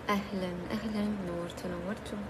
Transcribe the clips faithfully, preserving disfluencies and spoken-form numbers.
أهلا أهلا، نورتوا نورتوا.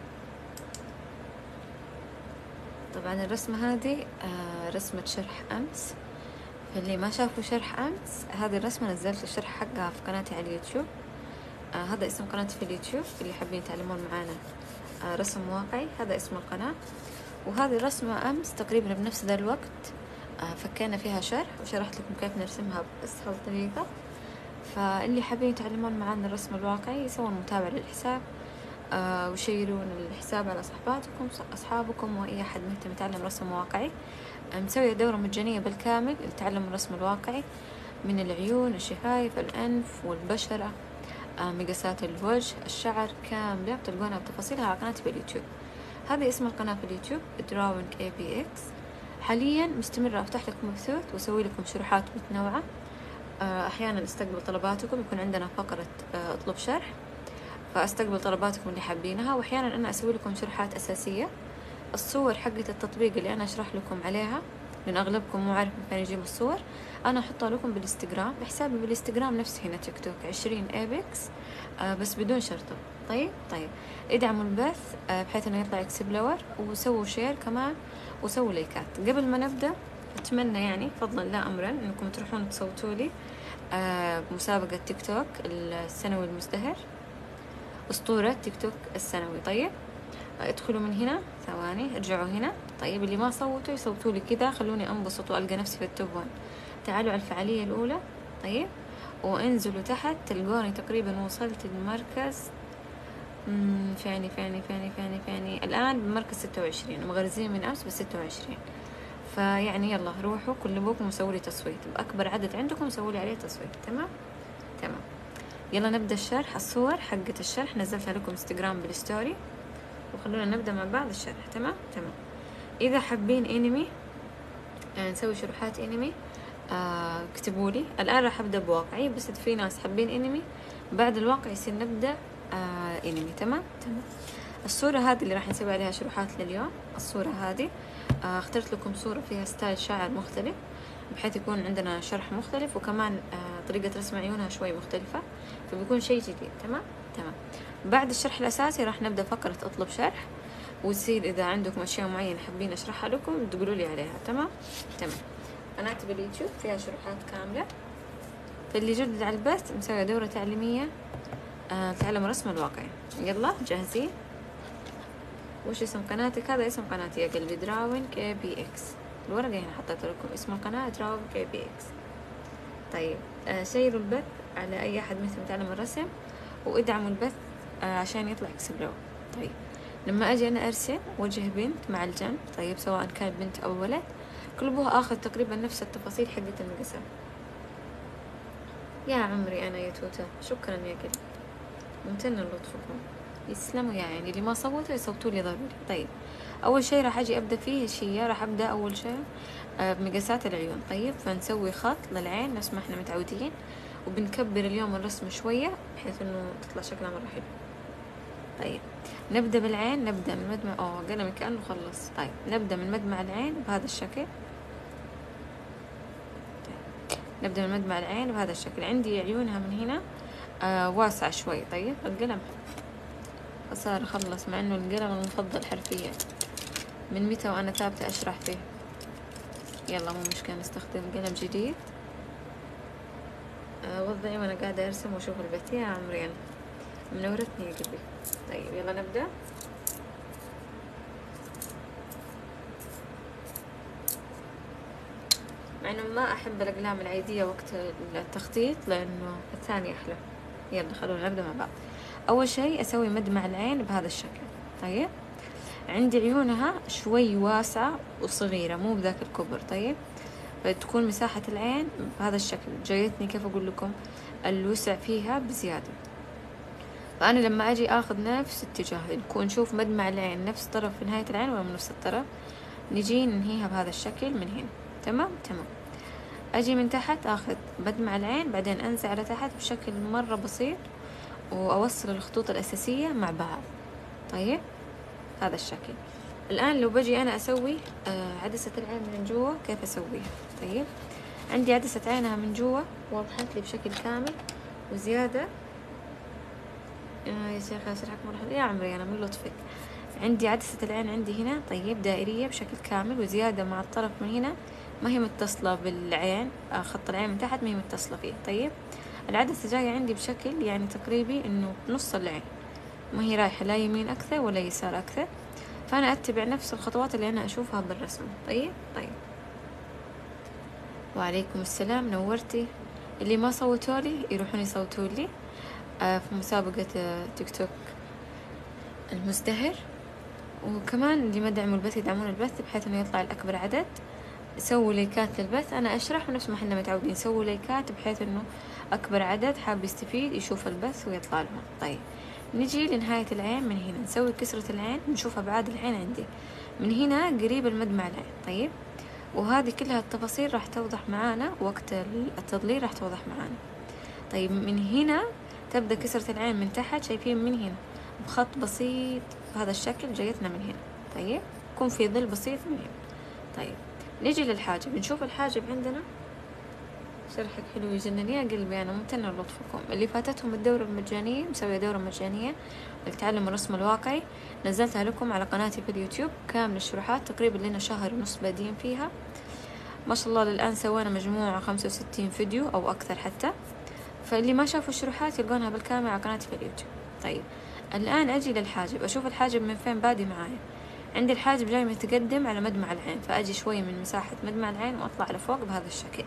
طبعا الرسمة هذه آه رسمة شرح أمس، فاللي ما شافوا شرح أمس هذه الرسمة نزلت الشرح حقها في قناتي على اليوتيوب. آه هذا اسم قناتي في اليوتيوب، اللي حابين يتعلمون معانا آه رسم واقعي هذا اسم القناة. وهذه الرسمة أمس تقريبا بنفس ذا الوقت آه فكينا فيها شرح وشرحت لكم كيف نرسمها بأسهل طريقة. فاللي حابين يتعلمون معانا الرسم الواقعي يسوون متابعة للحساب آه وشيرون الحساب على صحباتكم أصحابكم وأي أحد مهتم يتعلم رسم واقعي. آه مسوية دورة مجانية بالكامل لتعلم الرسم الواقعي، من العيون، الشفايف، الأنف والبشرة، آه مقاسات الوجه، الشعر كاملة بتلقونها بتفاصيلها على قناتي في اليوتيوب. هذه اسم القناة في اليوتيوب Drawing إيه بي إكس. حاليا مستمرة أفتح لكم بثوث وأسوي لكم شروحات متنوعة. آه أحيانا استقبل طلباتكم، يكون عندنا فقرة آه اطلب شرح، فأستقبل طلباتكم اللي حابينها. وأحيانا أنا أسوي لكم شرحات أساسية، الصور حقة التطبيق اللي أنا أشرح لكم عليها، لأن أغلبكم مو عارف من فين يجيب الصور، أنا أحطها لكم بالإنستغرام بحسابي بالإنستغرام نفسه هنا تيك توك عشرين إيبكس آه بس بدون شرطة. طيب طيب ادعموا البث آه بحيث إنه يطلع اكسبلور، وسووا شير كمان وسووا لايكات. قبل ما نبدأ أتمنى يعني فضلا لا أمرا إنكم تروحون تصوتوا لي آه مسابقة تيك توك السنوي المزدهر، أسطورة تيك توك السنوي. طيب ادخلوا من هنا، ثواني ارجعوا هنا. طيب اللي ما صوتوا يصوتوا لي كذا، خلوني انبسط والقى نفسي في التوب وان. تعالوا على الفعالية الأولى. طيب وانزلوا تحت تلقوني تقريبا وصلت المركز مم، فيني فيني فيني فيني فيني الآن بمركز ستة وعشرين، مغرزين من أمس بس ستة وعشرين. فيعني يلا روحوا كل ابوكم سووا لي تصويت، بأكبر عدد عندكم سووا لي عليه تصويت. تمام تمام. يلا نبدأ الشرح. الصور حقة الشرح نزلتها لكم انستغرام بالستوري، وخلونا نبدأ مع بعض الشرح. تمام تمام. إذا حابين انمي آه نسوي شروحات انمي آه اكتبوا لي. الآن راح أبدأ بواقعي، بس في ناس حابين انمي بعد الواقع يصير نبدأ آه انمي. تمام تمام. الصورة هذه اللي راح نسوي عليها شروحات لليوم، الصورة هذه آه اخترت لكم صورة فيها ستايل شعر مختلف بحيث يكون عندنا شرح مختلف، وكمان آه طريقة رسم عيونها شوي مختلفة، فبيكون شيء جديد. تمام تمام. بعد الشرح الأساسي راح نبدأ فقرة أطلب شرح، وتصير إذا عندكم أشياء معينة حابين أشرحها لكم تقولوا لي عليها. تمام تمام. قناتي باليوتيوب فيها شروحات كاملة. فاللي جدد على البث مسوية دورة تعليمية آه تعلم الرسم الواقعي. يلا جاهزين؟ وش اسم قناتك؟ هذا اسم قناتي يا قلبي Drawing إيه بي إكس. الورقة هنا حطيت لكم اسم القناة Drawing إيه بي إكس. طيب آه شيروا البث على أي أحد مثل يتعلم الرسم، وادعموا البث آه عشان يطلع اكسبلور. طيب لما أجي أنا أرسم وجه بنت مع الجنب، طيب سواء كان بنت أو ولد، قلبوها آخذ تقريبا نفس التفاصيل حقت المقاسات. يا عمري أنا يا توتة، شكرا يا قلبي، ممتنة لطفكم، يسلموا يا عيني. اللي ما صوتوا يصوتوا لي ضروري. طيب أول شيء راح أجي أبدأ فيه هي راح أبدأ أول شيء آه بمقاسات العيون. طيب فنسوي خط للعين نفس ما احنا متعودين، وبنكبر اليوم الرسم شوية بحيث إنه تطلع شكلها مرة حلو. طيب نبدأ بالعين، نبدأ من مدمع أوه قلمي كأنه خلص. طيب نبدأ من مدمع العين بهذا الشكل. طيب. نبدأ من مدمع العين بهذا الشكل. عندي عيونها من هنا آه واسعة شوي. طيب القلم صار خلص، مع إنه القلم المفضل حرفيا. من متى وأنا ثابتة أشرح فيه؟ يلا مو مشكلة نستخدم قلم جديد. آه وضعي وأنا قاعدة أرسم وأشوف البث. يا عمري أنا منورتني يا قلبي. طيب يلا نبدأ. مع انه ما احب الاقلام العادية وقت التخطيط لانه الثاني احلى. يلا خلونا نبدأ مع بعض. اول شيء اسوي مدمع العين بهذا الشكل. طيب عندي عيونها شوي واسعة وصغيرة مو بذاك الكبر. طيب فتكون مساحة العين بهذا الشكل. جايتني كيف اقول لكم الوسع فيها بزيادة. فانا لما اجي اخذ نفس اتجاه نكون نشوف مدمع العين نفس طرف في نهاية العين ولا من نفس الطرف، نجي ننهيها بهذا الشكل من هنا. تمام تمام. اجي من تحت اخذ بدمع العين، بعدين انزل على تحت بشكل مرة بسيط واوصل الخطوط الاساسية مع بعض. طيب هذا الشكل. الان لو بجي انا اسوي آه عدسة العين من جوا كيف اسويها؟ طيب عندي عدسة عينها من جوا وضحت لي بشكل كامل وزيادة آه يا شيخ اشرحك مرة يا عمري انا من لطفك. عندي عدسة العين عندي هنا طيب دائرية بشكل كامل، وزيادة مع الطرف من هنا ما هي متصلة بالعين، آه خط العين من تحت ما هي متصلة فيه. طيب العدسة جاية عندي بشكل يعني تقريبي انه نص العين، ما هي رايحة لا يمين اكثر ولا يسار اكثر، فانا اتبع نفس الخطوات اللي انا اشوفها بالرسم. طيب طيب وعليكم السلام، نورتي. اللي ما صوتوا لي يروحون يصوتوا لي آه في مسابقة آه تيك توك المزدهر، وكمان اللي ما دعموا البث يدعمون البث بحيث انه يطلع الاكبر عدد. سووا لايكات للبث، انا اشرح ونفس ما احنا متعودين، سووا لايكات بحيث انه اكبر عدد حاب يستفيد يشوف البث ويطلع لهم. طيب نجي لنهاية العين، من هنا نسوي كسرة العين، نشوف ابعاد العين عندي من هنا قريب المدمع العين. طيب وهذه كلها التفاصيل راح توضح معانا وقت التضليل، راح توضح معانا. طيب من هنا تبدأ كسرة العين من تحت، شايفين من هنا بخط بسيط بهذا الشكل جايتنا من هنا. طيب يكون في ظل بسيط من هنا. طيب نيجي للحاجب، نشوف الحاجب عندنا. شرحك حلو يجنن يا قلبي، أنا ممتنة لطفكم. اللي فاتتهم الدورة المجانية، مسوية دورة مجانية لتعلم الرسم الواقعي، نزلتها لكم على قناتي في اليوتيوب كامل الشروحات، تقريبا لنا شهر ونص بادين فيها ما شاء الله. للآن سوينا مجموعة خمسة وستين فيديو أو أكثر حتى، فاللي ما شافوا الشروحات يلقونها بالكامل على قناتي في اليوتيوب. طيب الآن أجي للحاجب، أشوف الحاجب من فين بادي معايا. عندي الحاجب جاي متقدم على مدمع العين، فأجي شوي من مساحة مدمع العين وأطلع لفوق بهذا الشكل،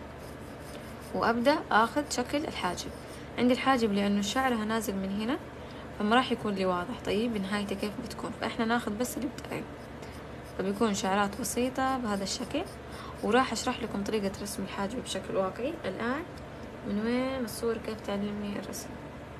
وأبدأ أخذ شكل الحاجب. عندي الحاجب لأنه شعرها نازل من هنا فما راح يكون لي واضح. طيب نهايته كيف بتكون؟ فإحنا ناخذ بس اللي بتقريب، فبيكون شعرات بسيطة بهذا الشكل. وراح أشرح لكم طريقة رسم الحاجب بشكل واقعي. الآن من وين الصور كيف تعلمني الرسم؟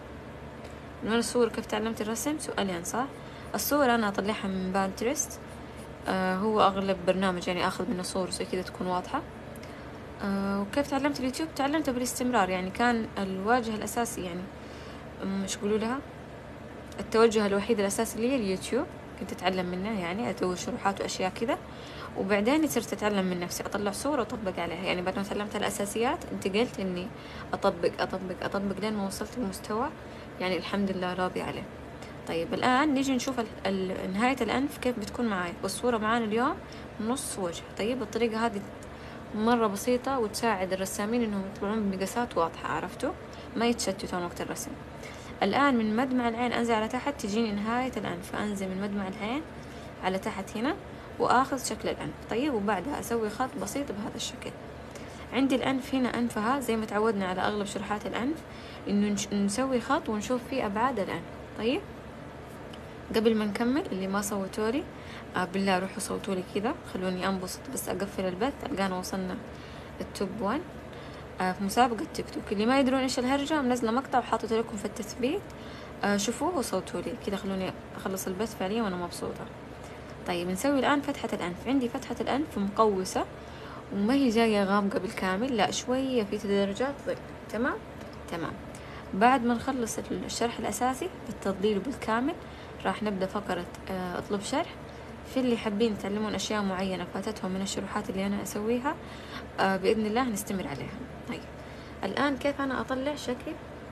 من وين الصور كيف تعلمت الرسم؟ سؤالين صح؟ الصور أنا أطلعها من بانترست، آه هو أغلب برنامج يعني أخذ منه صور زي كذا تكون واضحة. آه وكيف تعلمت اليوتيوب؟ تعلمته بالاستمرار، يعني كان الواجهة الأساسي يعني مش يقولوا لها التوجه الوحيد الأساسي لي اليوتيوب، كنت أتعلم منه يعني أدور شروحات وأشياء كذا. وبعدين صرت أتعلم من نفسي، أطلع صورة وأطبق عليها، يعني بعد ما تعلمت الأساسيات انتقلت إني أطبق أطبق أطبق لين ما وصلت لمستوى يعني الحمد لله راضي عليه. طيب الآن نيجي نشوف ال ال نهاية الأنف كيف بتكون معايا. والصورة معانا اليوم نص وجه. طيب الطريقة هذه مرة بسيطة وتساعد الرسامين إنهم يطلعون بمقاسات واضحة، عرفتوا؟ ما يتشتتون وقت الرسم. الآن من مدمع العين أنزل على تحت تجيني نهاية الأنف، فأنزل من مدمع العين على تحت هنا وآخذ شكل الأنف. طيب وبعدها أسوي خط بسيط بهذا الشكل. عندي الأنف هنا أنفها زي ما تعودنا على أغلب شروحات الأنف إنه نسوي خط ونشوف فيه أبعاد الأنف. طيب قبل ما نكمل اللي ما صوتوا لي آه بالله روحوا صوتوا لي كذا، خلوني أنبسط بس أقفل البث. ألقانا وصلنا التوب وان آه في مسابقة تيك توك. اللي ما يدرون إيش الهرجة منزلة مقطع وحاطته لكم في التثبيت، آه شوفوه وصوتوا لي كذا، خلوني أخلص البث فعليا وأنا مبسوطة. طيب نسوي الآن فتحة الأنف. عندي فتحة الأنف مقوسة وما هي جاية غامقة بالكامل، لا شوية في تدرجات ظل. تمام تمام. بعد ما نخلص الشرح الأساسي بالتضليل بالكامل راح نبدأ فقرة آه اطلب شرح. في اللي حابين يتعلمون أشياء معينة فاتتهم من الشروحات اللي أنا أسويها آه بإذن الله نستمر عليها. طيب الآن كيف أنا أطلع شكل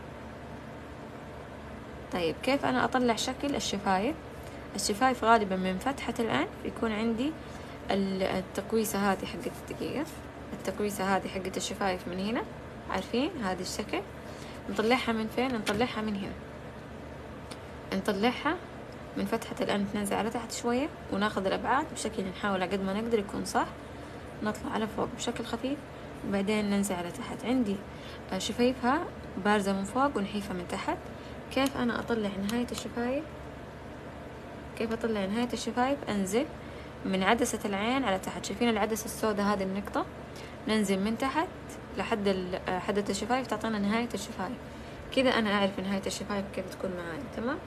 طيب كيف أنا أطلع شكل الشفايف؟ الشفايف غالبا من فتحة الأنف يكون عندي التقويسة هذه حقت الدقيقة، التقويسة هذه حقت الشفايف من هنا، عارفين هذا الشكل. نطلعها من فين؟ نطلعها من هنا، نطلعها من فتحة الأنف، ننزل على تحت شوية وناخذ الأبعاد بشكل نحاول على قد ما نقدر يكون صح. نطلع على فوق بشكل خفيف وبعدين ننزل على تحت. عندي شفايفها بارزة من فوق ونحيفة من تحت. كيف أنا أطلع نهاية الشفايف؟ كيف أطلع نهاية الشفايف؟ أنزل من عدسة العين على تحت، شايفين العدسة السوداء هذه النقطة؟ ننزل من تحت لحد حدة الشفايف تعطينا نهاية الشفايف. كذا أنا أعرف نهاية الشفايف كيف تكون معايا. تمام.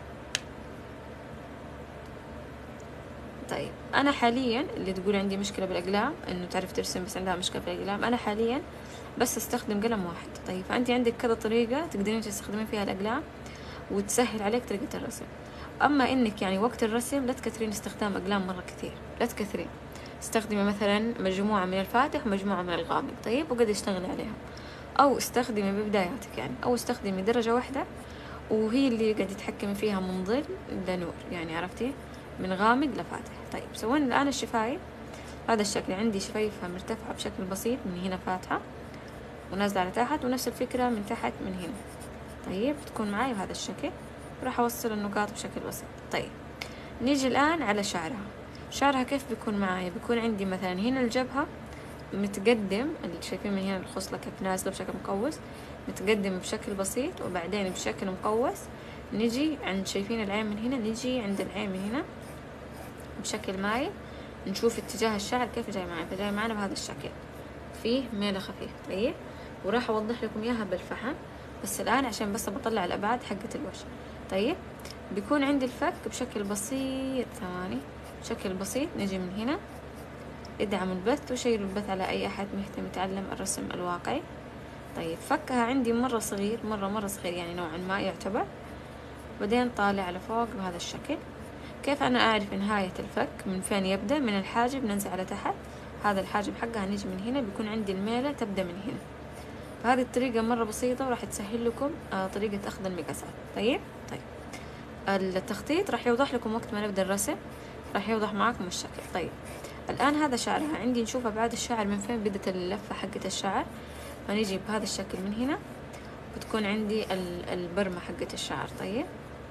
طيب أنا حاليا اللي تقول عندي مشكلة بالأقلام إنه تعرف ترسم بس عندها مشكلة في الأقلام، أنا حاليا بس أستخدم قلم واحد. طيب فأنت عندك كذا طريقة تقدرين تستخدمين فيها الأقلام وتسهل عليك طريقة الرسم. أما إنك يعني وقت الرسم لا تكثرين استخدام أقلام مرة كثير، لا تكثرين. استخدمي مثلا مجموعة من الفاتح ومجموعة من الغامق. طيب وقد اشتغلي عليها، أو استخدمي ببداياتك يعني، أو استخدمي درجة واحدة وهي اللي قاعد يتحكم فيها من ظل لنور، يعني عرفتي، من غامق لفاتح. طيب سوينا الآن الشفايف هذا الشكل، عندي شفايفها مرتفعة بشكل بسيط، من هنا فاتحة ونازلة على تحت، ونفس الفكرة من تحت من هنا. طيب بتكون معي بهذا الشكل، راح أوصل النقاط بشكل بسيط. طيب نيجي الآن على شعرها. شعرها كيف بيكون معي؟ بيكون عندي مثلا هنا الجبهة متقدم، اللي شايفين من هنا الخصلة كيف نازلة بشكل مقوس، متقدم بشكل بسيط وبعدين بشكل مقوس. نجي عند شايفين العين من هنا، نجي عند العين من هنا بشكل مايل، نشوف اتجاه الشعر كيف جاي معنا، فجاي معنا بهذا الشكل، فيه ميلة خفيف. طيب وراح أوضح لكم إياها بالفحم بس الآن عشان بس بطلع الأبعاد حقة الوش. طيب بيكون عندي الفك بشكل بسيط، ثواني، بشكل بسيط. نجي من هنا، ادعموا البث وشيلوا البث على أي أحد مهتم يتعلم الرسم الواقعي. طيب فكها عندي مرة صغير، مرة مرة صغير يعني نوعا ما يعتبر، بعدين طالع على فوق بهذا الشكل. كيف أنا أعرف نهاية الفك من فين يبدأ؟ من الحاجب ننزل على تحت، هذا الحاجب حقها نيجي من هنا، بيكون عندي الميلة تبدأ من هنا. فهذه الطريقة مرة بسيطة وراح تسهل لكم طريقة أخذ المقاسات. طيب طيب التخطيط راح يوضح لكم وقت ما نبدأ الرسم، راح يوضح معاكم الشكل. طيب الآن هذا شعرها عندي، نشوف أبعاد الشعر من فين بدت اللفة حقة الشعر، فنيجي بهذا الشكل من هنا، بتكون عندي البرمة حقة الشعر. طيب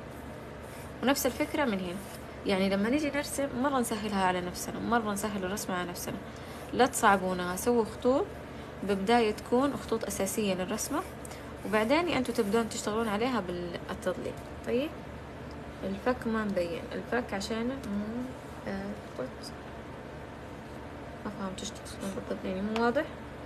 ونفس الفكرة من هنا، يعني لما نيجي نرسم مرة نسهلها على نفسنا، مرة نسهل الرسم على نفسنا، لا تصعبونها. سووا خطوط ببداية تكون خطوط أساسية للرسمة، وبعدين أنتوا تبدون تشتغلون عليها بالتضليل. طيب الفك ما مبين، الفك عشان مو قط ما فهمت ايش تقصدون بالضبط، يعني مو واضح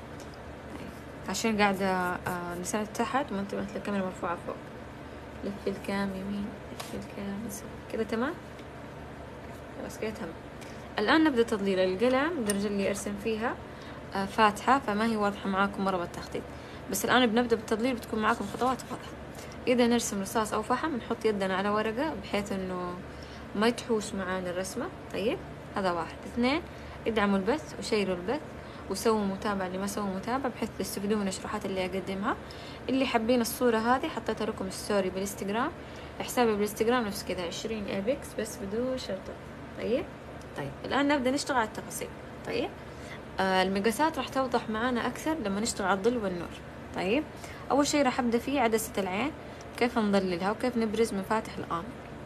عشان قاعدة لسانة تحت ومنطقة الكاميرا مرفوعة فوق. لف الكام يمين، لف الكام يسار، كده تمام. خلاص كده تمام. الآن نبدأ تضليل القلم. الدرجة اللي أرسم فيها فاتحة فما هي واضحة معاكم مرة بالتخطيط، بس الآن بنبدأ بالتضليل، بتكون معاكم خطوات واضحة. إذا نرسم رصاص أو فحم نحط يدنا على ورقة بحيث إنه ما يتحوش معانا الرسمة. طيب هذا واحد. اثنين، ادعموا البث وشيروا البث وسووا متابعة اللي ما سووا متابعة بحيث تستفيدوا من الشروحات اللي أقدمها. اللي حابين الصورة هذه حطيتها لكم ستوري بالإنستغرام، حسابي بالإنستغرام نفس كذا عشرين إيبكس بس بدون شرطة. طيب طيب الآن نبدأ نشتغل على التفاصيل. طيب آه المقاسات راح توضح معانا أكثر لما نشتغل على الظل والنور. طيب أول شيء راح أبدأ فيه عدسة العين، كيف نظللها وكيف نبرز مفاتح الآن.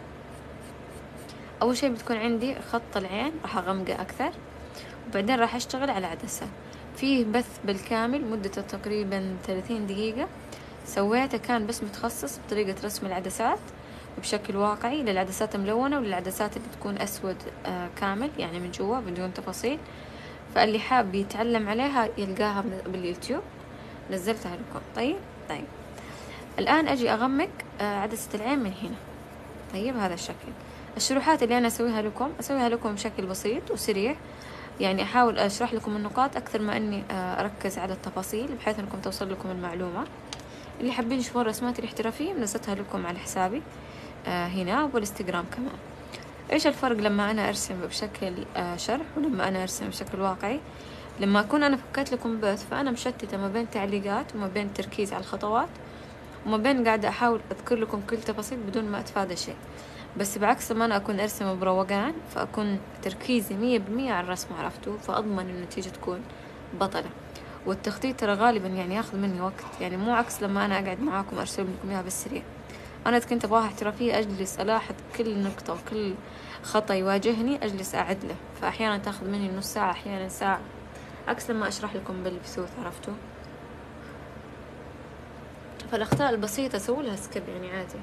أول شيء بتكون عندي خط العين راح أغمقه أكثر، وبعدين راح أشتغل على عدسة. فيه بث بالكامل مدته تقريبا ثلاثين دقيقة سويته، كان بس متخصص بطريقة رسم العدسات بشكل واقعي، للعدسات الملونة وللعدسات اللي تكون أسود آه كامل يعني من جوا بدون تفاصيل. فاللي حاب يتعلم عليها يلقاها باليوتيوب، نزلتها لكم. طيب طيب الآن أجي أغمق آه عدسة العين من هنا. طيب هذا الشكل. الشروحات اللي أنا أسويها لكم أسويها لكم بشكل بسيط وسريع، يعني أحاول أشرح لكم النقاط أكثر ما أني أركز على التفاصيل بحيث أنكم توصل لكم المعلومة. اللي حابين يشوفون رسماتي الاحترافية منزلتها لكم على حسابي هنا وبالإنستغرام كمان. إيش الفرق لما أنا أرسم بشكل شرح ولما أنا أرسم بشكل واقعي؟ لما أكون أنا فكيت لكم بث فأنا مشتتة ما بين تعليقات وما بين تركيز على الخطوات وما بين قاعدة أحاول أذكر لكم كل تفاصيل بدون ما أتفادى شيء. بس بعكس لما أنا أكون أرسم بروقان فأكون تركيزي مية بالمية على الرسم، عرفتوا، فأضمن النتيجة تكون بطلة. والتخطيط ترى غالبا يعني ياخذ مني وقت، يعني مو عكس لما أنا أقعد معاكم أرسم لكم إياها بالسريع. أنا إذا كنت أبغاها احترافية أجلس ألاحظ كل نقطة وكل خطأ يواجهني أجلس أعدله، فأحيانا تاخذ مني نص ساعة أحيانا ساعة، عكس لما أشرح لكم بالبثوث، عرفتوا. فالأخطاء البسيطة سووا لها سكيب يعني عادي.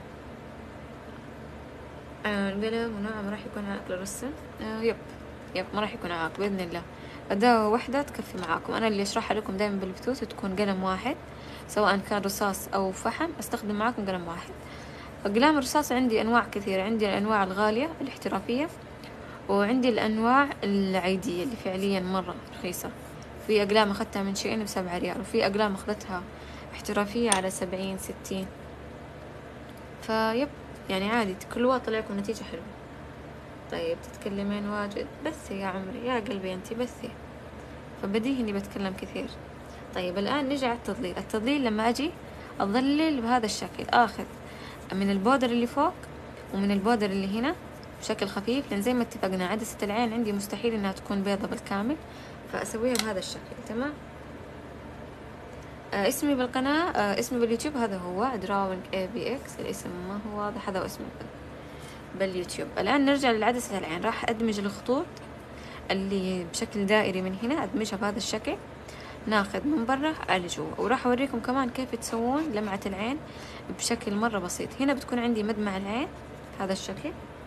آه القلم ونوعه ما راح يكون عائق للرسم. آه يب يب ما راح يكون عائق بإذن الله. أداة واحدة تكفي معاكم. أنا اللي أشرحها لكم دائما بالبثوث تكون قلم واحد، سواء كان رصاص أو فحم أستخدم معاكم قلم واحد. أقلام الرصاص عندي أنواع كثيرة، عندي الأنواع الغالية الاحترافية وعندي الأنواع العادية اللي فعليا مرة رخيصة. في أقلام أخذتها من شيئين بسبعة ريال، وفي أقلام أخذتها احترافية على سبعين ستين. فيب يعني عادي كل واحد طلع لكم نتيجة حلوة. طيب تتكلمين واجد، بثي يا عمري يا قلبي انتي بثي، فبديهي اني بتكلم كثير. طيب الآن نجي على التضليل. التضليل لما أجي أظلل بهذا الشكل، آخذ من البودر اللي فوق ومن البودر اللي هنا بشكل خفيف، لان زي ما اتفقنا عدسة العين عندي مستحيل انها تكون بيضة بالكامل، فاسويها بهذا الشكل. تمام. آه اسمي بالقناة، آه اسمي باليوتيوب هذا هو دراونج اي بي اكس، الاسم ما هو واضح، هذا هو اسمي باليوتيوب. الان نرجع لعدسة العين، راح ادمج الخطوط اللي بشكل دائري من هنا، ادمجها بهذا الشكل، ناخذ من برا على جوا. وراح اوريكم كمان كيف تسوون لمعة العين بشكل مرة بسيط. هنا بتكون عندي مدمع العين هذا الشكل.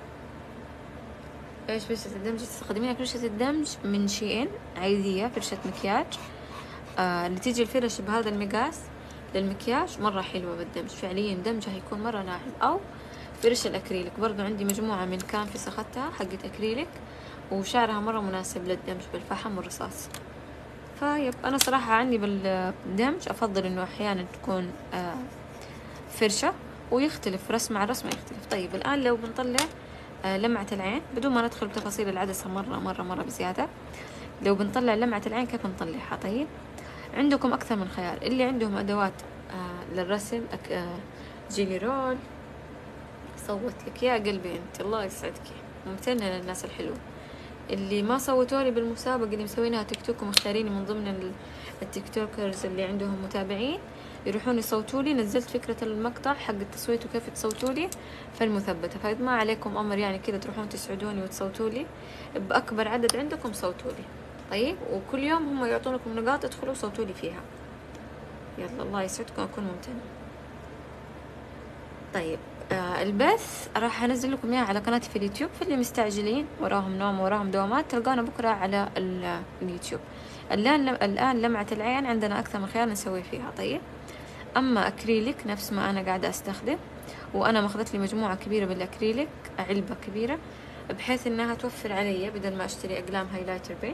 ايش فرشة الدمج تستخدمينها؟ فرشة الدمج من شين عادية، فرشة مكياج آه اللي تيجي الفرش بهذا المقاس للمكياج، مرة حلوة بالدمج فعليا، دمجها هيكون مرة ناعم. او فرش الاكريليك، برضو عندي مجموعة من كانفس اخذتها حقت اكريليك وشعرها مرة مناسب للدمج بالفحم والرصاص. فيب انا صراحة عندي بالدمج افضل انه احيانا تكون آه فرشة، ويختلف رسم مع رسمة يختلف. طيب الان لو بنطلع آه لمعة العين بدون ما ندخل بتفاصيل العدسة مرة مرة مرة بزيادة، لو بنطلع لمعة العين كيف نطلعها؟ طيب عندكم اكثر من خيار، اللي عندهم ادوات آه للرسم آه جيلي رول، صوت لك يا قلبي انت، الله يسعدك، ممتنة للناس الحلوة اللي ما صوتولي بالمسابقة اللي مسوينها تيك توك ومختاريني من ضمن التيك توكرز اللي عندهم متابعين، يروحون يصوتوا لي. نزلت فكرة المقطع حق التصويت وكيف تصوتوا لي في المثبتة، فإذا ما عليكم أمر يعني كذا تروحون تسعدوني وتصوتوا لي بأكبر عدد عندكم، صوتوا لي. طيب وكل يوم هم يعطونكم نقاط، ادخلوا صوتوا لي فيها. يلا الله يسعدكم، أكون ممتنة. طيب آه البث راح انزل لكم اياه على قناتي في اليوتيوب، فاللي مستعجلين وراهم نوم وراهم دوامات تلقانا بكره على اليوتيوب. الان الان لمعة العين عندنا اكثر من خيار نسوي فيها. طيب اما اكريليك نفس ما انا قاعده استخدم، وانا ماخذت لي مجموعه كبيره بالاكريليك، علبه كبيره، بحيث انها توفر علي بدل ما اشتري اقلام هايلايتر بين.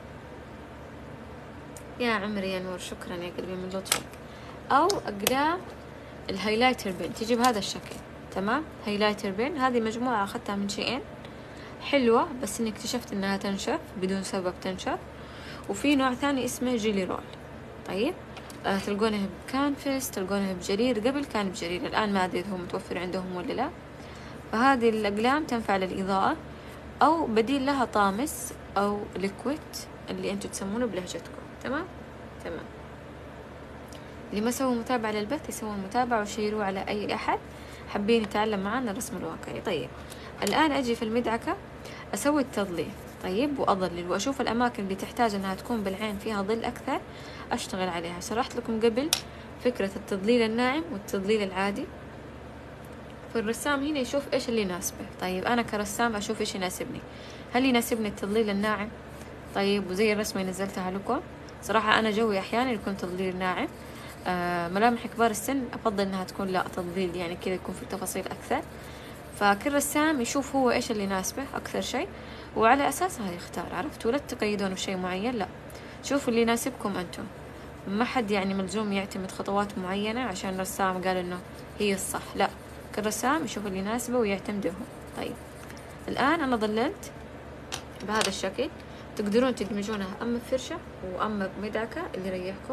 يا عمري يا نور، شكرا يا قلبي من لطفك. او اقلام الهايلايتر بين تيجي بهذا الشكل. تمام. هايلايتر بين هذه مجموعة أخذتها من شيئين، حلوة بس إني اكتشفت إنها تنشف بدون سبب تنشف. وفي نوع ثاني اسمه جيلي رول. طيب آه تلقونها بكانفس، تلقونها بجرير، قبل كان بجرير، الآن ما أدري هو متوفر عندهم ولا لا. فهذه الأقلام تنفع للإضاءة، أو بديل لها طامس أو ليكويد اللي أنتوا تسمونه بلهجتكم. تمام تمام. اللي ما سووا متابعة للبث يسوون متابعة وشيروا على أي أحد حابين يتعلم معنا الرسم الواقعي. طيب الآن أجي في المدعكة أسوي التظليل. طيب وأظلل وأشوف الأماكن اللي تحتاج أنها تكون بالعين فيها ظل أكثر أشتغل عليها. شرحت لكم قبل فكرة التظليل الناعم والتظليل العادي، فالرسام هنا يشوف إيش اللي يناسبه. طيب أنا كرسام أشوف إيش يناسبني، هل يناسبني التظليل الناعم؟ طيب وزي الرسمة اللي نزلتها لكم، صراحة أنا جوي أحيانا يكون تظليل ناعم. آه ملامح كبار السن أفضل إنها تكون لا تظليل، يعني كذا يكون في تفاصيل أكثر. فكل رسام يشوف هو إيش اللي يناسبه أكثر شيء وعلى أساسها يختار. عرفت؟ ولا تقيدون بشيء معين، لا، شوفوا اللي يناسبكم أنتم. ما حد يعني ملزوم يعتمد خطوات معينة عشان رسام قال إنه هي الصح، لا، كل رسام يشوف اللي يناسبه ويعتمده. طيب الآن أنا ظللت بهذا الشكل، تقدرون تدمجونها أما بفرشة وأما بمدعكة اللي يريحكم.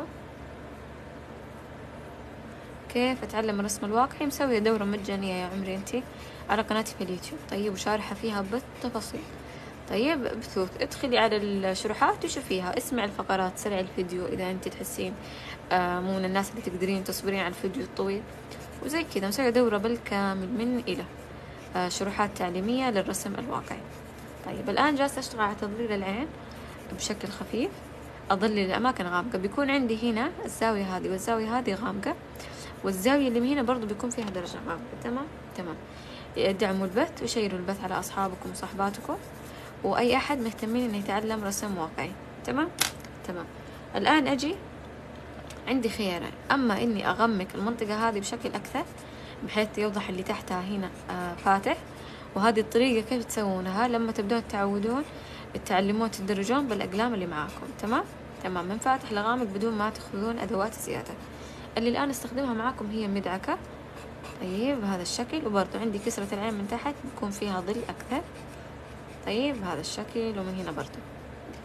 كيف أتعلم الرسم الواقعي؟ مسوية دورة مجانية يا عمري انتي على قناتي في اليوتيوب. طيب وشارحة فيها بالتفاصيل. طيب بثوث ادخلي على الشروحات وشوفيها، اسمع الفقرات، سرع الفيديو إذا انتي تحسين آه مو من الناس اللي تقدرين تصبرين على الفيديو الطويل وزي كذا. مسوية دورة بالكامل من إلى آه شروحات تعليمية للرسم الواقعي. طيب الآن جالسة أشتغل على تظليل العين بشكل خفيف، أظلل الأماكن غامقة. بيكون عندي هنا الزاوية هذه والزاوية هذه غامقة، والزاوية اللي من هنا برضو بيكون فيها درجة غامقة. تمام تمام. دعموا البث وشيروا البث على أصحابكم وصحباتكم وأي أحد مهتمين إنه يتعلم رسم واقعي. تمام تمام. الآن أجي عندي خيارين، أما إني أغمق المنطقة هذه بشكل أكثر بحيث يوضح اللي تحتها هنا آه فاتح، وهذه الطريقة كيف تسوونها لما تبدون تعودون تعلمون تدرجون بالأقلام اللي معاكم. تمام تمام. من فاتح لغامق بدون ما تأخذون أدوات زيادة. اللي الآن استخدمها معاكم هي مدعكة. طيب بهذا الشكل، وبرضو عندي كسرة العين من تحت بيكون فيها ظل أكثر. طيب بهذا الشكل، ومن هنا برضو.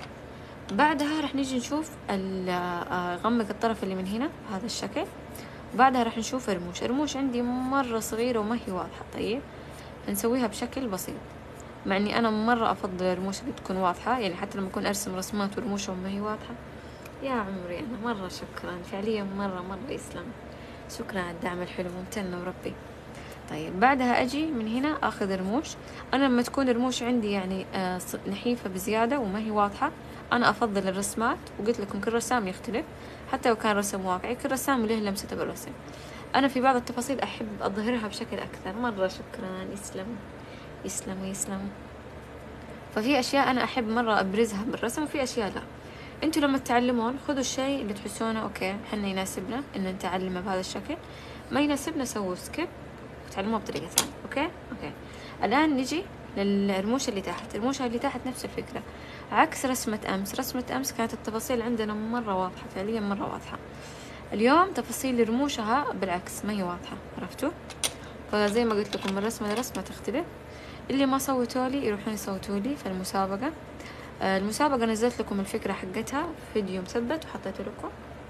بعدها رح نيجي نشوف غمق الطرف اللي من هنا بهذا الشكل، بعدها راح نشوف رموش. الرموش عندي مرة صغيرة وما هي واضحة. طيب نسويها بشكل بسيط، مع اني انا مرة افضل الرموش اللي تكون واضحة، يعني حتى لما اكون ارسم رسمات ورموشهم ما هي واضحة. يا عمري انا مرة شكرا، فعليا مرة مرة يسلم، شكرا على الدعم الحلو، ممتنة وربي. طيب بعدها اجي من هنا اخذ رموش. انا لما تكون الرموش عندي يعني آه نحيفة بزيادة وما هي واضحة، انا افضل الرسمات، وقلت لكم كل رسام يختلف، حتى لو كان رسم واقعي كل رسام له لمسته بالرسم. انا في بعض التفاصيل احب اظهرها بشكل اكثر. مرة شكرا، يسلم يسلم يسلم. ففي اشياء انا احب مرة ابرزها بالرسم، وفي اشياء لا. انتوا لما تتعلمون خذوا الشيء اللي تحسونه اوكي حنا يناسبنا ان نتعلمه بهذا الشكل، ما يناسبنا سووا سكيب وتعلموه بطريقة ثانية. اوكي اوكي الان نجي للرموش اللي تحت. الرموش اللي تحت نفس الفكرة، عكس رسمة امس. رسمة امس كانت التفاصيل عندنا مرة واضحة، فعليا مرة واضحة. اليوم تفاصيل رموشها بالعكس ما هي واضحة، عرفتوا؟ فزي ما قلت لكم من رسمة لرسمة تختلف. اللي ما صوتوا لي يروحون يصوتوا لي في المسابقة. آه المسابقة نزلت لكم الفكرة حقتها فيديو مثبت وحطيته لكم.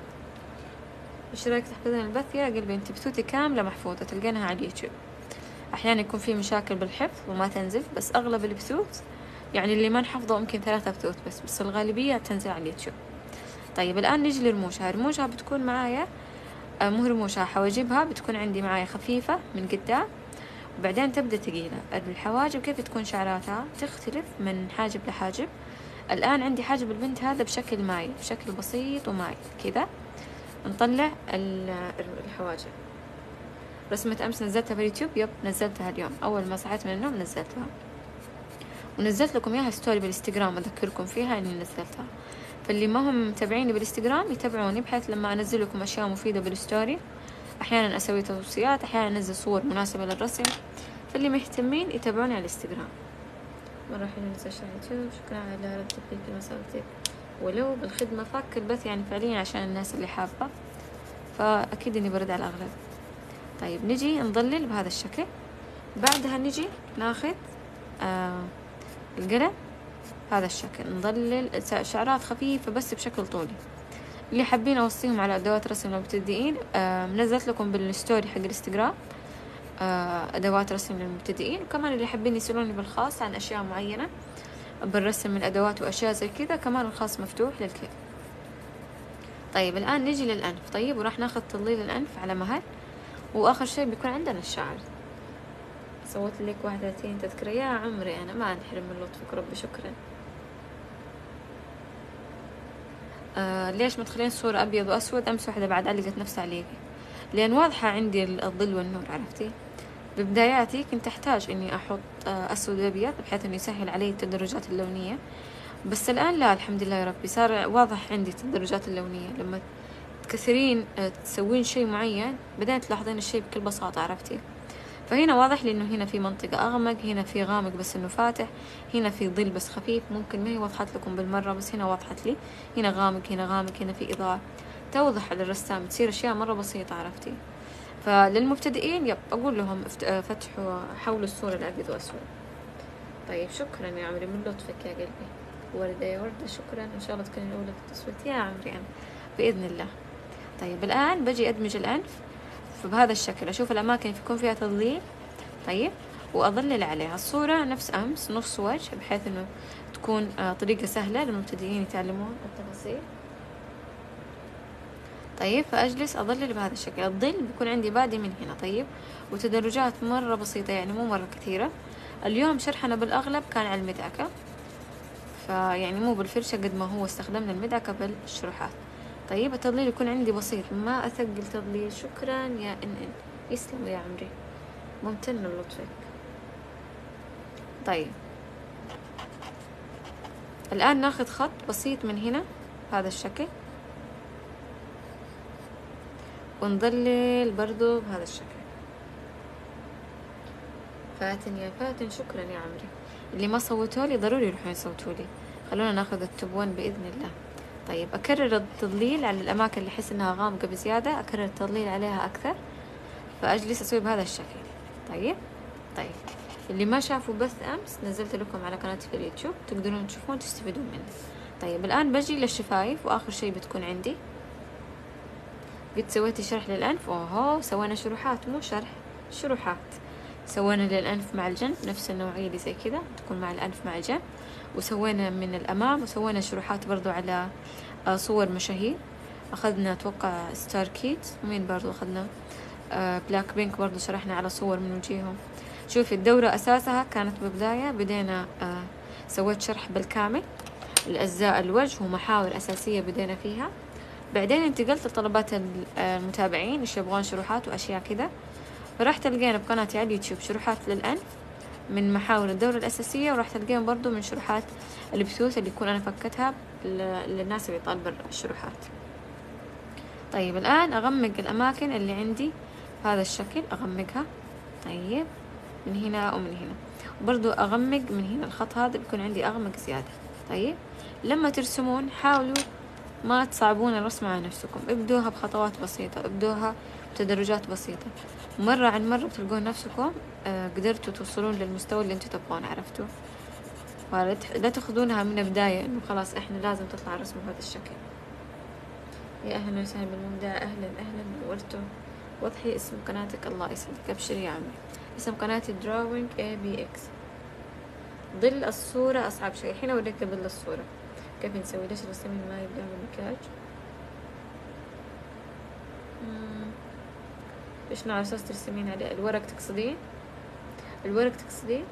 ايش رايك تحفظين البث يا قلبي؟ انت بثوتي كاملة محفوظة تلقينها على اليوتيوب. احيانا يكون في مشاكل بالحفظ وما تنزل، بس اغلب البثوث يعني اللي ما نحفظه يمكن ثلاثة بثوث بس بس الغالبية تنزل على اليوتيوب. طيب الان نجي لرموشها. رموشها بتكون معايا آه مو رموشها، حواجبها بتكون عندي معايا خفيفة من قدام وبعدين تبدأ ثقيلة. الحواجب كيف تكون شعراتها تختلف من حاجب لحاجب. الآن عندي حاجب البنت هذا بشكل مايل، بشكل بسيط ومايل كذا. نطلع الحواجب. رسمة أمس نزلتها في اليوتيوب، يب نزلتها اليوم أول ما صحيت من النوم نزلتها، ونزلت لكم إياها ستوري بالإنستغرام أذكركم فيها إني نزلتها. فاللي ما هم متابعيني بالإنستغرام يتابعوني، بحيث لما أنزل لكم أشياء مفيدة بالستوري أحيانا أسوي توصيات، أحيانا أنزل صور مناسبة للرسم. فاللي مهتمين يتابعوني على الانستغرام. مرة حلو ننسى شاهد. شكرا على رد في مساوتك ولو بالخدمة فاك البث، يعني فعليا عشان الناس اللي حابة، فأكيد إني برد على الأغلب. طيب نجي نظلل بهذا الشكل. بعدها نجي ناخذ آه القلم هذا الشكل، نظلل شعرات خفيفة بس بشكل طولي. اللي حابين أوصيهم على أدوات رسم للمبتدئين آه نزلت لكم بالستوري حق الانستغرام آه أدوات رسم للمبتدئين، وكمان اللي حابين يسألوني بالخاص عن أشياء معينة بالرسم من أدوات وأشياء زي كذا، كمان الخاص مفتوح للكل. طيب الآن نجي للأنف. طيب وراح ناخذ تظليل الأنف على مهل، وآخر شيء بيكون عندنا الشعر. صوت لك واحد وثلاثين تذكرة يا عمري، أنا ما أنحرم من لطفك ربي، شكرا. آه ليش ما تخلين صورة أبيض وأسود؟ أمس واحدة بعد علقت نفس عليقي، لأن واضحة عندي الظل والنور، عرفتي؟ ببداياتي كنت أحتاج إني أحط آه أسود وأبيض بحيث إنه يسهل علي التدرجات اللونية، بس الآن لا الحمد لله يا ربي صار واضح عندي التدرجات اللونية. لما تكثرين آه تسوين شيء معين بعدين تلاحظين الشيء بكل بساطة، عرفتي؟ فهنا واضح لي انه هنا في منطقة اغمق، هنا في غامق بس انه فاتح، هنا في ظل بس خفيف، ممكن ما هي وضحت لكم بالمرة بس هنا وضحت لي. هنا غامق هنا غامق هنا في اضاءة، توضح على الرسام، تصير اشياء مرة بسيطة، عرفتي؟ فللمبتدئين يب اقول لهم فتحوا حولوا الصورة الابيض واسود. طيب شكرا يا عمري من لطفك يا قلبي. وردة يا وردة شكرا، ان شاء الله تكوني الاولى في التصويت يا عمري انا باذن الله. طيب الان بجي ادمج الانف فبهذا الشكل، اشوف الاماكن اللي يكون فيها تظليل طيب واظلل عليها. الصورة نفس امس نص وجه بحيث انه تكون طريقة سهلة للمبتدئين يتعلمون التفاصيل. طيب فاجلس اظلل بهذا الشكل. الظل بيكون عندي بادي من هنا طيب، وتدرجات مرة بسيطة يعني مو مرة كثيرة. اليوم شرحنا بالاغلب كان على المدعكة، فيعني مو بالفرشة قد ما هو استخدمنا المدعكة بالشروحات. طيب التظليل يكون عندي بسيط، ما أثقل تظليل. شكرا يا إن إن يسلم يا عمري، ممتن لطفك. طيب الآن ناخذ خط بسيط من هنا بهذا الشكل ونظلل برضو بهذا الشكل. فاتن يا فاتن شكرا يا عمري. اللي ما صوتوا لي ضروري يروحون يصوتوا لي. خلونا ناخذ التبون بإذن الله. طيب أكرر التظليل على الأماكن اللي أحس إنها غامقة بزيادة، أكرر التظليل عليها أكثر، فأجلس أسوي بهذا الشكل. طيب طيب اللي ما شافوا بث أمس نزلت لكم على قناتي في اليوتيوب، تقدرون تشوفون تستفيدون منه. طيب الآن بجي للشفايف، وآخر شيء بتكون عندي قد سويتي شرح للأنف؟ اوهو سوينا شروحات مو شرح، شروحات. سوينا للأنف مع الجنب نفس النوعية اللي زي كذا تكون مع الأنف مع الجنب، وسوينا من الأمام، وسوينا شروحات برضو على صور مشاهير. أخذنا أتوقع ستار كيدز، ومين برضو أخذنا آه بلاك بينك برضو شرحنا على صور من وجيههم. شوفي الدورة أساسها كانت ببداية بدينا آه سويت شرح بالكامل الأجزاء الوجه ومحاور أساسية بدينا فيها. بعدين انتقلت لطلبات المتابعين اللي يبغون شروحات وأشياء كذا، فراح تلقينا بقناتي على اليوتيوب شروحات للأنف من محاور الدورة الأساسية، وراح تلقينا برضو من شروحات البثوث اللي يكون أنا فكتها للناس اللي طالبة الشروحات. طيب الآن أغمق الأماكن اللي عندي بهذا الشكل، أغمقها. طيب من هنا ومن هنا، وبرضو أغمق من هنا الخط هذا بيكون عندي أغمق زيادة. طيب لما ترسمون حاولوا ما تصعبون الرسم على نفسكم، ابدوها بخطوات بسيطة، ابدوها بتدرجات بسيطة، مرة عن مرة بتلقون نفسكم قدرتوا توصلون للمستوى اللي انتوا تبغون. عرفتوا؟ لا تاخذونها من البداية انه خلاص احنا لازم تطلع الرسم بهذا الشكل. يا اهلا وسهلا بالمبدع، اهلا اهلا نورتوا. وضحي اسم قناتك. الله يسعدك، ابشري يا عمي. اسم قناتي دراوينج اي بي اكس. ظل الصورة اصعب شيء. الحين اوريك ظل الصورة كيف نسوي. ليش الرسامين ما يبدأون المكياج؟ ايش نوع رصاص ترسمين عليه؟ الورق تقصدين؟ الورق تقصدين؟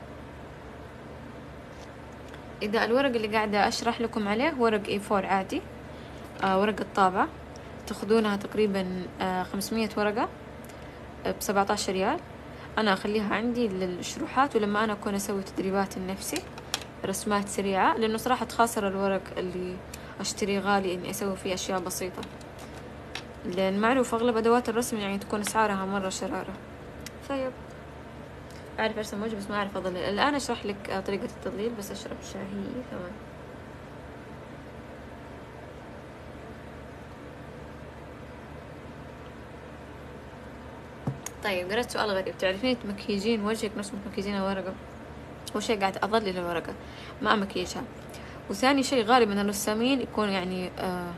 اذا الورق اللي قاعدة اشرح لكم عليه ورق اي فور عادي، آه ورق الطابعة، تاخذونها تقريبا آه خمسمية ورقة بسبعة عشر ريال. انا اخليها عندي للشروحات، ولما انا اكون اسوي تدريبات لنفسي رسمات سريعة، لانه صراحة تخاصر الورق اللي اشتري غالي اني اسوي فيه اشياء بسيطة، لان معروف اغلب ادوات الرسم يعني تكون اسعارها مرة شرارة. طيب اعرف ارسم وجه بس ما اعرف اظلل. الان اشرح لك طريقة التظليل، بس اشرب شاي كمان. طيب قرأت سؤال غريب، تعرفين تمكيجين وجهك نفس ما تمكيجين الورقة؟ أول شيء قاعد أظلل الورقة ما أمكيجها، وثاني شيء غالبا الرسامين يكون يعني آه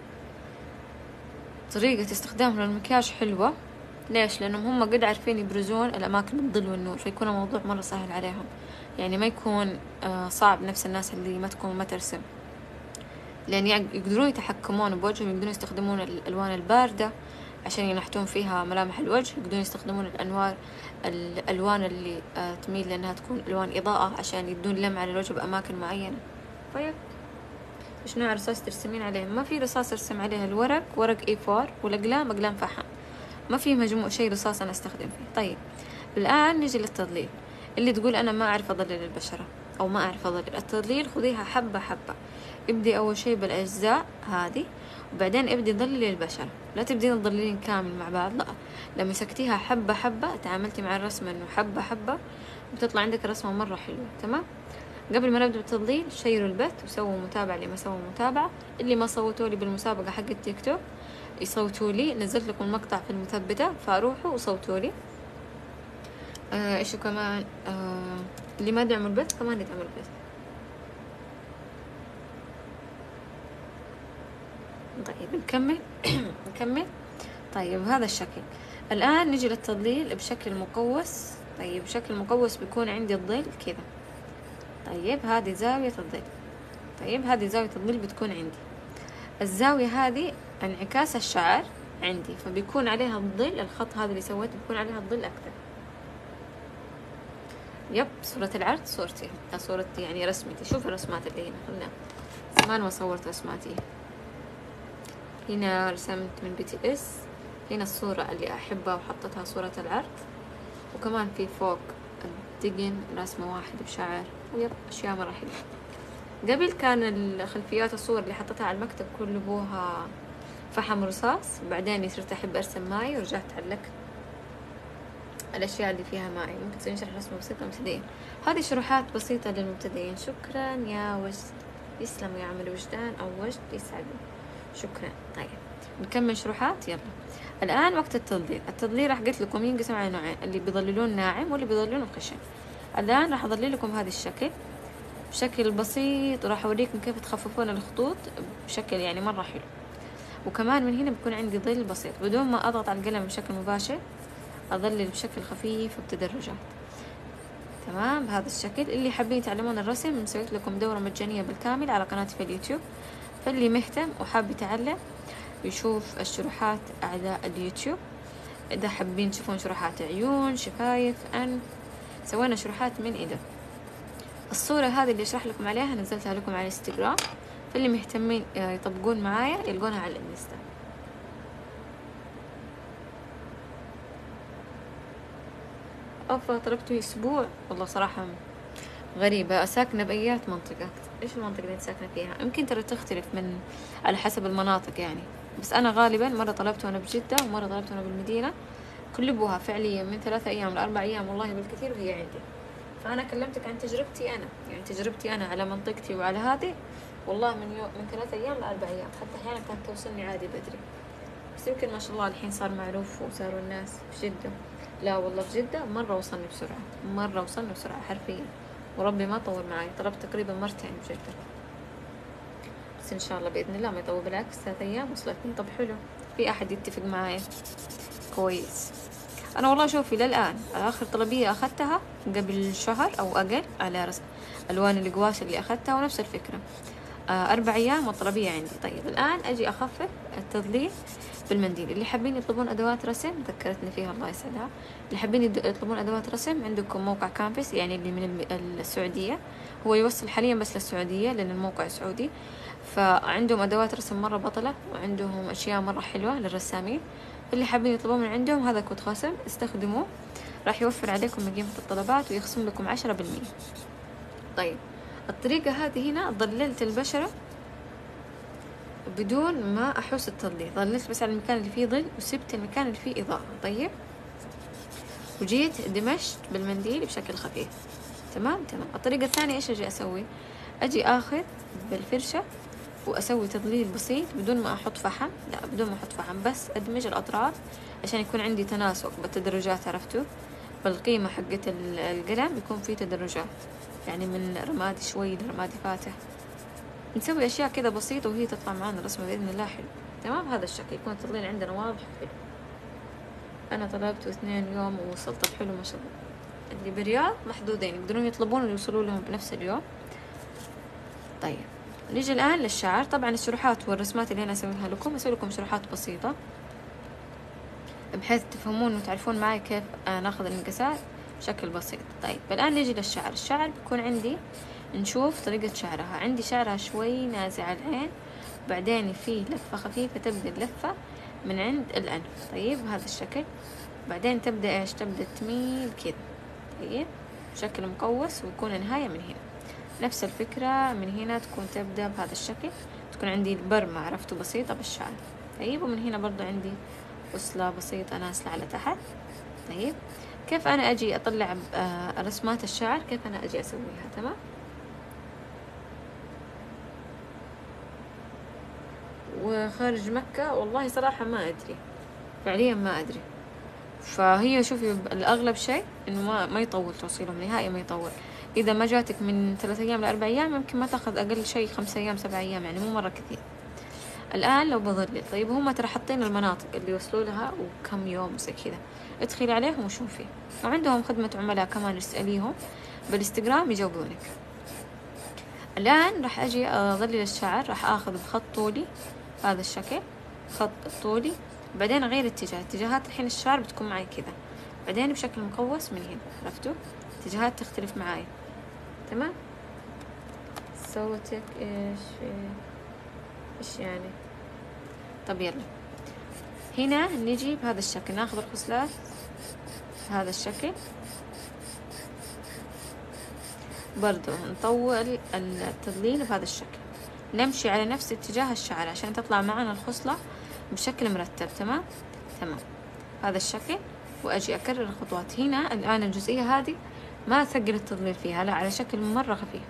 طريقة استخدامهم للمكياج حلوة. ليش؟ لأنهم هم قد عارفين يبرزون الأماكن بالظل والنور، فيكون الموضوع مرة سهل عليهم، يعني ما يكون آه صعب نفس الناس اللي ما تكون ما ترسم، لأن يقدرون يتحكمون بوجههم، يقدرون يستخدمون الألوان الباردة عشان ينحتون فيها ملامح الوجه، يقدرون يستخدمون الأنوار الألوان اللي آه تميل لأنها تكون ألوان إضاءة عشان يدون لمعة للوجه بأماكن معينة. طيب إيش نوع رصاص ترسمين عليه؟ ما في رصاص أرسم عليه، الورق ورق إي فور، والأقلام أقلام فحم، ما في مجموع شيء رصاص أنا أستخدم فيه. طيب الآن نجي للتظليل. اللي تقول أنا ما أعرف أظلل البشرة أو ما أعرف أظلل التظليل، خذيها حبة حبة. ابدي أول شيء بالأجزاء هذه، وبعدين ابدي ظللي البشرة. لا تبدين تظللين كامل مع بعض، لا، لما مسكتيها حبة حبة تعاملتي مع الرسمة إنه حبة حبة بتطلع عندك رسمة مرة حلوة. تمام؟ قبل ما نبدأ بالتظليل شيروا البث وسووا متابعة اللي ما سووا متابعة. اللي ما صوتوا لي بالمسابقة حق التيك توك يصوتوا لي، نزلت لكم المقطع في المثبتة فروحوا وصوتوا لي. آه ايش كمان آه اللي ما دعموا البث كمان يدعموا البث. طيب نكمل نكمل. طيب هذا الشكل. الآن نجي للتظليل بشكل مقوس. طيب بشكل مقوس بيكون عندي الظل كذا. طيب هذه زاوية الظل. طيب هذه زاوية الظل بتكون عندي. الزاوية هذه انعكاس الشعر عندي، فبيكون عليها الظل، الخط هذا اللي سويته بيكون عليها الظل أكثر. يب صورة العرض صورتي، صورة يعني رسمتي. شوف الرسمات اللي هنا، خلنا زمان ما صورت رسماتي. هنا رسمت من بي تي اس، هنا الصورة اللي أحبها وحطتها صورة العرض، وكمان في فوق الدقن رسمة واحد بشعر، ويب أشياء مرة حلوة. قبل كان الخلفيات الصور اللي حطيتها على المكتب كله بوها فحم رصاص، بعدين صرت أحب أرسم ماي ورجعت علقت الأشياء اللي فيها ماي. ممكن تسوين شرح رسمة بسيطة للمبتدئين. هذه شروحات بسيطة للمبتدئين. شكرا يا وجد، يسلم يا عمل وجدان أو وجد يسعدني، شكرا. طيب نكمل شروحات. يلا الآن وقت التظليل. التظليل راح قلت لكم ينقسم على نوعين، اللي بيظللون ناعم واللي بيظللون خشن. الآن راح أظلل لكم هذا الشكل بشكل بسيط، وراح أوريكم كيف تخففون الخطوط بشكل يعني مرة حلو. وكمان من هنا بيكون عندي ظل بسيط بدون ما أضغط على القلم بشكل مباشر، أظلل بشكل خفيف وبتدرجات. تمام بهذا الشكل. اللي حابين يتعلمون الرسم مسويت لكم دورة مجانية بالكامل على قناتي في اليوتيوب، فاللي مهتم وحاب يتعلم يشوف الشروحات أعداء اليوتيوب. إذا حابين تشوفون شروحات عيون، شفايف، أنف، سوينا شروحات من إيده. الصورة هذه اللي أشرح لكم عليها نزلتها لكم على الانستغرام، فاللي مهتمين يطبقون معايا يلقونها على الانستا. أوفا طلبته أسبوع، والله صراحة غريبة، ساكنة بأيات منطقة؟ إيش المنطقة اللي أنت ساكنة فيها؟ يمكن ترى تختلف من على حسب المناطق يعني، بس أنا غالبا مرة طلبته وأنا بجدة ومرة طلبته وأنا بالمدينة، كلبوها فعليا من ثلاثة أيام لأربع أيام والله بالكثير وهي عندي. فأنا كلمتك عن تجربتي أنا، يعني تجربتي أنا على منطقتي وعلى هذه، والله من يوم من ثلاثة أيام لأربع أيام، حتى أحيانا كانت توصلني عادي بدري، بس يمكن ما شاء الله الحين صار معروف وصاروا الناس في جدة. لا والله في جدة مرة وصلني بسرعة، مرة وصلني بسرعة حرفيا، وربي ما طول معي، طلبت تقريبا مرتين في جدة، بس إن شاء الله بإذن الله ما يطول، بالعكس ثلاث أيام وصلتني. طب حلو، في أحد يتفق معايا؟ كويس. أنا والله شوفي للآن آخر طلبية أخذتها قبل شهر أو أقل على رسم ألوان القواش اللي أخذتها ونفس الفكرة، آه أربع أيام والطلبية عندي. طيب الآن أجي أخفف التظليل بالمنديل. اللي حابين يطلبون أدوات رسم ذكرتني فيها الله يسعدها، اللي حابين يطلبون أدوات رسم عندكم موقع كانفاس يعني اللي من السعودية، هو يوصل حاليا بس للسعودية لأن الموقع سعودي، فعندهم أدوات رسم مرة بطلة وعندهم أشياء مرة حلوة للرسامين. اللي حابين يطلبون من عندهم هذا كود خصم استخدموه، راح يوفر عليكم من قيمة الطلبات ويخصم لكم عشرة بالمية. طيب الطريقة هذه هنا ضللت البشرة بدون ما أحوس التظليل، ظللت بس على المكان اللي فيه ظل وسبت المكان اللي فيه إضاءة. طيب وجيت دمجت بالمنديل بشكل خفيف. تمام تمام. الطريقة الثانية إيش أجي أسوي؟ أجي آخذ بالفرشة وأسوي تظليل بسيط بدون ما أحط فحم، لا بدون ما أحط فحم، بس أدمج الأطراف عشان يكون عندي تناسق بالتدرجات، عرفتوا؟ بالقيمة حقت القلم يكون فيه تدرجات، يعني من رمادي شوي لرمادي فاتح، نسوي أشياء كذا بسيطة وهي تطلع معانا الرسمة بإذن الله حلو. تمام هذا الشكل يكون التظليل عندنا واضح حلو. أنا طلبته اثنين يوم ووصلت حلو ما شاء الله. اللي بالرياض محدودين يقدرون يطلبون ويوصلوا لهم بنفس اليوم. طيب نيجي الآن للشعر. طبعا الشروحات والرسمات اللي أنا أسويها لكم أسوي لكم شروحات بسيطة بحيث تفهمون وتعرفون معي كيف ناخذ المقاسات بشكل بسيط. طيب الآن نيجي للشعر. الشعر بيكون عندي نشوف طريقة شعرها. عندي شعرها شوي نازع العين، بعدين في لفة خفيفة تبدأ اللفة من عند الأنف، طيب بهذا الشكل، بعدين تبدأ إيش؟ تبدأ تميل كذا، طيب بشكل مقوس، ويكون النهاية من هنا نفس الفكرة، من هنا تكون تبدأ بهذا الشكل، تكون عندي البرمة عرفتوا بسيطة بالشعر، طيب ومن هنا برضو عندي وصلة بسيطة نازلة على تحت. طيب كيف أنا أجي أطلع رسمات الشعر، كيف أنا أجي أسويها؟ تمام. وخارج مكة والله صراحة ما أدري، فعليا ما أدري. فهي شوفي الأغلب شيء إنه ما ما يطول توصيلهم نهائي، ما يطول. إذا ما جاتك من ثلاثة أيام لأربع أيام يمكن ما تاخذ أقل شيء خمسة أيام سبع أيام، يعني مو مرة كثير. الآن لو بظلل، طيب هم ترى حاطين المناطق اللي يوصلوا لها وكم يوم زي كذا، ادخلي عليهم وشوفي، وعندهم خدمة عملاء كمان اسأليهم بالانستغرام يجاوبونك. الآن راح أجي أظلل الشعر، راح آخذ بخط طولي هذا الشكل، خط طولي، بعدين أغير اتجاه، اتجاهات الحين الشعر بتكون معي كذا، بعدين بشكل مقوس من هنا، عرفتوا؟ اتجاهات تختلف معاي. تمام. صوتك ايش ايش يعني؟ طب يلا هنا نجي بهذا الشكل، ناخذ الخصلات بهذا الشكل، برضو نطول التظليل بهذا الشكل، نمشي على نفس اتجاه الشعر عشان تطلع معنا الخصلة بشكل مرتب. تمام تمام هذا الشكل. وأجي أكرر الخطوات. هنا الآن الجزئية هذه ما أثقل التظليل فيها، لا، على شكل مرة خفيف،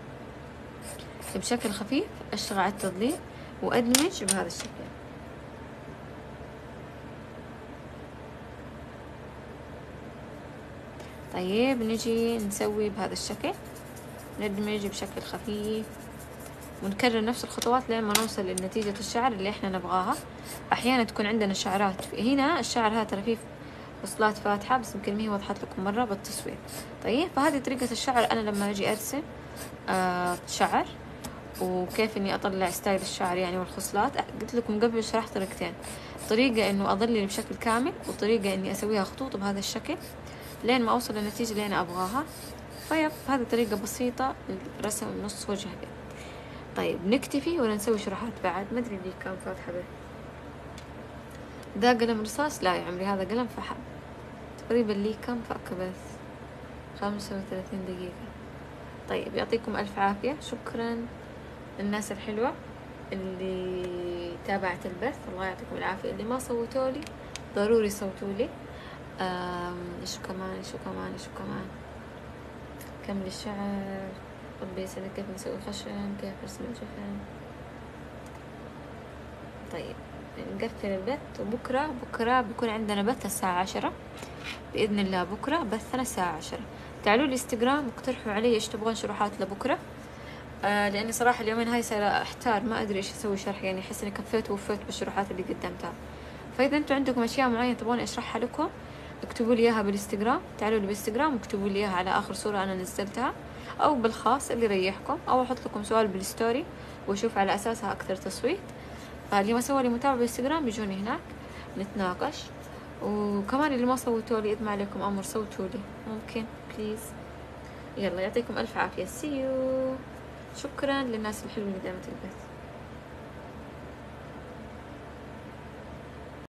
بشكل خفيف أشتغل على التظليل وأدمج بهذا الشكل. طيب نجي نسوي بهذا الشكل، ندمج بشكل خفيف ونكرر نفس الخطوات لين ما نوصل لنتيجة الشعر اللي احنا نبغاها. احيانا تكون عندنا شعرات هنا الشعر هذا ترى فيه وصلات فاتحة بس يمكن ما هي وضحت لكم مرة بالتصوير. طيب فهذه طريقة الشعر أنا لما أجي أرسم آه شعر، وكيف إني أطلع ستايل الشعر يعني والخصلات. قلت لكم قبل شرحت طريقتين، طريقة إنه أظلل بشكل كامل، وطريقة إني أسويها خطوط بهذا الشكل لين ما أوصل للنتيجة اللي أنا أبغاها. طيب هذه طريقة بسيطة لرسم نص وجه بيت. طيب نكتفي ولا نسوي شروحات بعد؟ ما أدري ليه كم فاتحة به. ده قلم رصاص؟ لا يا عمري هذا قلم فحم. تقريبا لي كم فأكة بس خمسة وثلاثين دقيقة. طيب يعطيكم ألف عافية، شكرا للناس الحلوة اللي تابعت البث، الله يعطيكم العافية. اللي ما صوتوا لي ضروري صوتوا لي. ايش كمان ايش كمان ايش كمان كمل الشعر. ربي يسعدك. كيف نسوي خشن، كيف نرسم الجفن. طيب نقفل البث، وبكرة بكرة بيكون عندنا بث الساعة عشرة بإذن الله. بكرة بثنا الساعة عشرة. تعالوا لي انستغرام واقترحوا علي ايش تبغون شروحات لبكرة. آه لاني صراحة اليومين هاي صايرة احتار، ما ادري ايش اسوي شرح، يعني احس اني كفيت ووفيت بالشروحات اللي قدمتها. فاذا انتم عندكم اشياء معينة تبغون اشرحها لكم اكتبوا لي اياها بالانستغرام. تعالوا لي بالانستغرام واكتبوا لي اياها على اخر صورة انا نزلتها، او بالخاص اللي يريحكم، او احط لكم سؤال بالستوري واشوف على اساسها اكثر تصويت. فاللي ما سوى لي متابعة بالانستغرام يجوني هناك نتناقش. وكمان اللي ما صوتوا لي إذا ما عليكم أمر صوتوا لي ممكن بليز. يلا يعطيكم ألف عافية. سيو. شكرا للناس الحلوة اللي دامت البث.